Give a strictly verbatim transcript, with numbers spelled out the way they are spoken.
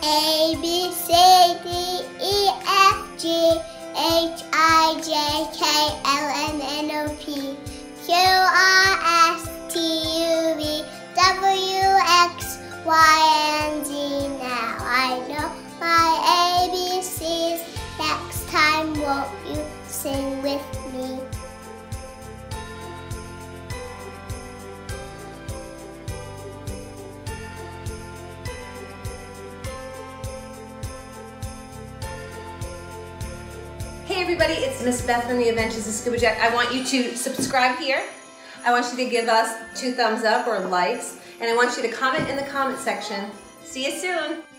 A, B, C, D, E, F, G, H, I, J, K, L, M, N, O, P, Q, R, S, T, U, V, W, X, Y, and Z. Now I know my A B Cs. Next time, won't you sing with me? Hey everybody, it's Miss Beth from the Adventures of Scuba Jack. I want you to subscribe here. I want you to give us two thumbs up or likes, and I want you to comment in the comment section. See you soon.